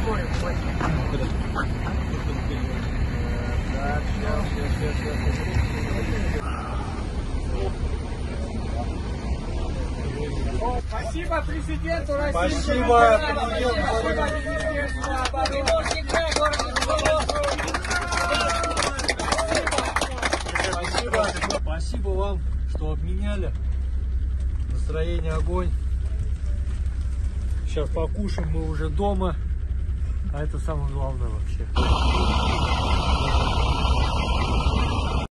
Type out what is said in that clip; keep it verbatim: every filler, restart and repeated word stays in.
море. Так, сейчас, сейчас, сейчас, Спасибо президенту России. Спасибо. Спасибо. Спасибо вам, что обменяли. Настроение огонь. Сейчас покушаем, мы уже дома. А это самое главное вообще.